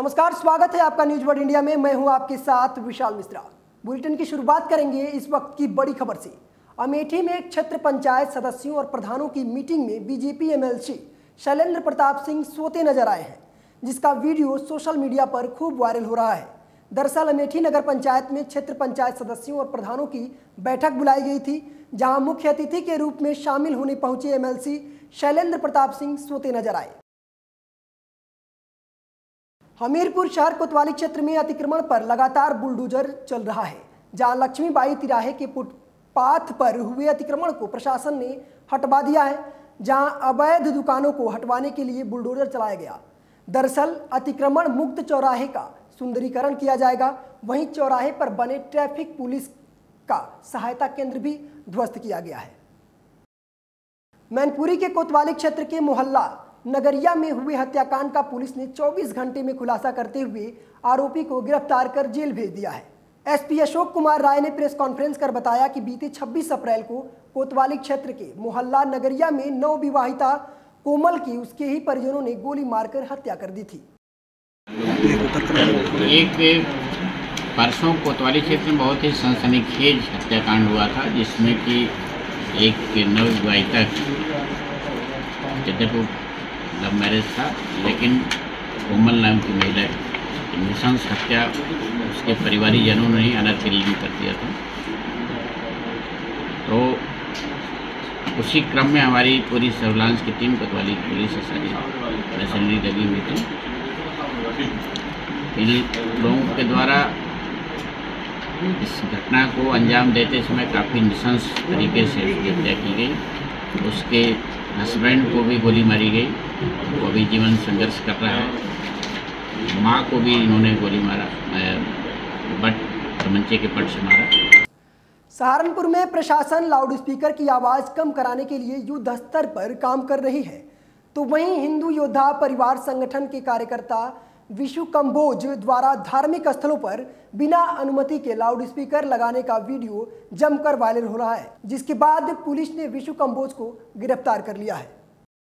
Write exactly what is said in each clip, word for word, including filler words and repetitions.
नमस्कार, स्वागत है आपका न्यूज वर्ल्ड इंडिया में। मैं हूं आपके साथ विशाल मिश्रा। बुलेटिन की शुरुआत करेंगे इस वक्त की बड़ी खबर से। अमेठी में क्षेत्र पंचायत सदस्यों और प्रधानों की मीटिंग में बीजेपी एमएलसी शैलेंद्र प्रताप सिंह सोते नजर आए हैं, जिसका वीडियो सोशल मीडिया पर खूब वायरल हो रहा है। दरअसल अमेठी नगर पंचायत में क्षेत्र पंचायत सदस्यों और प्रधानों की बैठक बुलाई गई थी, जहां मुख्य अतिथि के रूप में शामिल होने पहुंचे एमएलसी शैलेंद्र प्रताप सिंह सोते नजर आए। हमीरपुर शहर कोतवाली क्षेत्र में अतिक्रमण पर लगातार बुलडोजर चल रहा है, जहां लक्ष्मीबाई तिराहे के फुटपाथ पर हुए अतिक्रमण को प्रशासन ने हटवा दिया है, जहां अवैध दुकानों को हटवाने के लिए बुलडोजर चलाया गया। दरअसल अतिक्रमण मुक्त चौराहे का सुंदरीकरण किया जाएगा, वहीं चौराहे पर बने ट्रैफिक पुलिस का सहायता केंद्र भी ध्वस्त किया गया है। मैनपुरी के कोतवाली क्षेत्र के मोहल्ला नगरिया में हुए हत्याकांड का पुलिस ने चौबीस घंटे में खुलासा करते हुए आरोपी को गिरफ्तार कर जेल भेज दिया है। एसपी अशोक कुमार राय ने प्रेस कॉन्फ्रेंस कर बताया कि बीते छब्बीस अप्रैल को कोतवाली क्षेत्र के मोहल्ला नगरिया में नवविवाहिता कोमल की उसके ही परिजनों ने गोली मारकर हत्या कर दी थी। एक परसों कोतवाली क्षेत्र में बहुत ही सनसनीखेज हत्याकांड हुआ था, जिसमें कि एक नवविवाहिता जगदपुर लव मैरिज था, लेकिन कोमल नाम की महिला की नृशंस हत्या उसके परिवारीजनों ने ही अनर्थ में कर दिया था। तो उसी क्रम में हमारी पूरी सर्विलांस की टीम कोतवाली पुलिस से सारी मशीनरी लगी हुई थी। इन लोगों के द्वारा इस घटना को अंजाम देते समय काफ़ी नृशंस तरीके से उसकी हत्या की गई। उसके हस्बैंड को भी गोली मारी गई, वो भी जीवन संघर्ष कर रहा है। माँ को भी इन्होंने गोली मारा, बट तमंचे के पट से मारा। सहारनपुर में प्रशासन लाउडस्पीकर की आवाज़ कम कराने के लिए युद्ध स्तर पर काम कर रही है, तो वहीं हिंदू योद्धा परिवार संगठन के कार्यकर्ता विशु कंबोज द्वारा धार्मिक स्थलों पर बिना अनुमति के लाउडस्पीकर लगाने का वीडियो जमकर वायरल हो रहा है, जिसके बाद पुलिस ने विशु कंबोज को गिरफ्तार कर लिया है।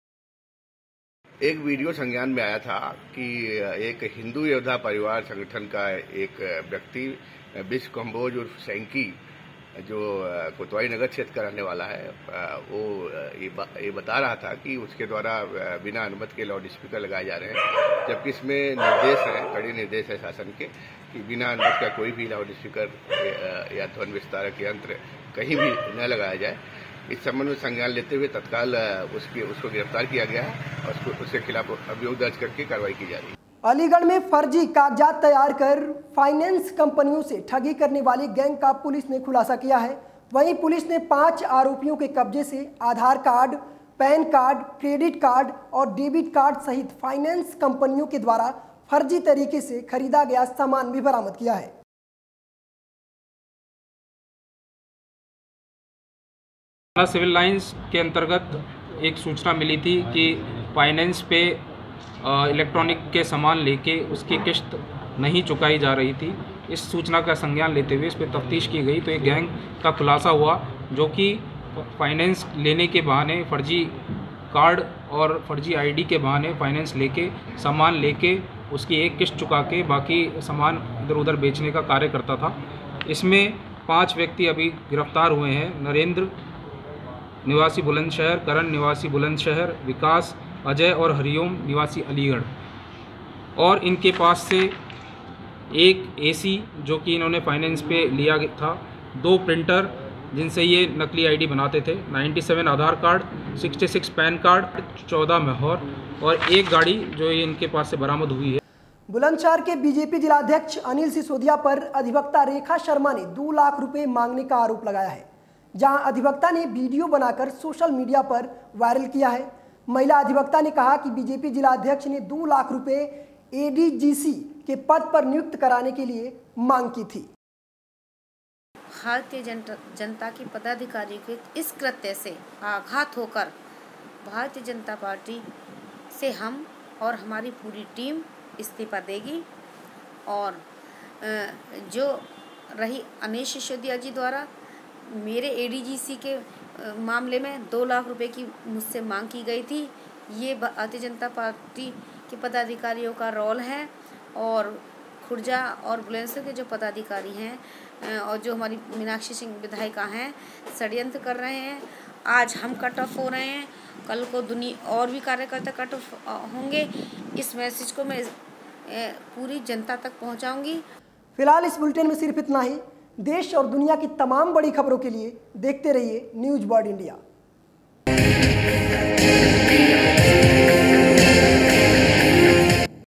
एक वीडियो संज्ञान में आया था कि एक हिंदू योद्धा परिवार संगठन का एक व्यक्ति विशु कंबोज उर्फ सैंकी, जो कोतवाली नगर क्षेत्र का रहने वाला है, वो ये बता रहा था कि उसके द्वारा बिना अनुमति के लाउड स्पीकर लगाए जा रहे हैं, जबकि इसमें निर्देश है, कड़े निर्देश है शासन के कि बिना अनुमति का कोई भी लाउड स्पीकर या ध्वनि विस्तारक यंत्र कहीं भी न लगाया जाए। इस संबंध में संज्ञान लेते हुए तत्काल उसके उसको गिरफ्तार किया गया है और उसको उसके खिलाफ अभियोग दर्ज करके कार्रवाई की जा रही है। अलीगढ़ में फर्जी कागजात तैयार कर फाइनेंस कंपनियों से ठगी करने वाली गैंग का पुलिस ने खुलासा किया है। वहीं पुलिस ने पांच आरोपियों के कब्जे से Aadhaar card, PAN card, credit card और डेबिट कार्ड सहित फाइनेंस कंपनियों के द्वारा फर्जी तरीके से खरीदा गया सामान भी बरामद किया है। सिविल लाइंस के अंतर्गत एक सूचना मिली थी कि फाइनेंस पे इलेक्ट्रॉनिक के सामान लेके उसकी किस्त नहीं चुकाई जा रही थी। इस सूचना का संज्ञान लेते हुए इस पर तफ्तीश की गई तो एक गैंग का खुलासा हुआ, जो कि फाइनेंस लेने के बहाने फर्जी कार्ड और फर्जी आईडी के बहाने फाइनेंस लेके सामान लेके उसकी एक किस्त चुका के बाकी सामान इधर उधर बेचने का कार्य करता था। इसमें पाँच व्यक्ति अभी गिरफ्तार हुए हैं। नरेंद्र निवासी बुलंदशहर, करण निवासी बुलंदशहर, विकास, अजय और हरिओम निवासी अलीगढ़। और इनके पास से एक एसी जो कि इन्होंने फाइनेंस पे लिया था, दो प्रिंटर जिनसे ये नकली आईडी बनाते थे, सत्तानवे आधार कार्ड, छियासठ पैन कार्ड, चौदह मोहर और एक गाड़ी जो ये इनके पास से बरामद हुई है। बुलंदशहर के बीजेपी जिलाध्यक्ष अनिल सिसोदिया पर अधिवक्ता रेखा शर्मा ने दो लाख रुपए मांगने का आरोप लगाया है, जहां अधिवक्ता ने वीडियो बनाकर सोशल मीडिया पर वायरल किया है। महिला अधिवक्ता ने कहा कि बीजेपी जिलाध्यक्ष ने दो लाख रुपए एडीजीसी के पद पर नियुक्त कराने के लिए मांग की थी। भारतीय जनता की पदाधिकारी के इस कृत्य से आघात होकर भारतीय जनता पार्टी से हम और हमारी पूरी टीम इस्तीफा देगी। और जो रही अनिल सिसोदिया जी द्वारा मेरे एडीजीसी के मामले में दो लाख रुपए की मुझसे मांग की गई थी, ये भारतीय जनता पार्टी के पदाधिकारियों का रोल है और खुर्जा और बुलंदशहर के जो पदाधिकारी हैं और जो हमारी मीनाक्षी सिंह विधायिका हैं षड्यंत्र कर रहे हैं। आज हम कट ऑफ हो रहे हैं, कल को दुनिया और भी कार्यकर्ता कट ऑफ होंगे। इस मैसेज को मैं पूरी जनता तक पहुंचाऊंगी। फिलहाल इस बुलेटिन में सिर्फ इतना ही। देश और दुनिया की तमाम बड़ी खबरों के लिए देखते रहिए न्यूज़ बर्ड इंडिया।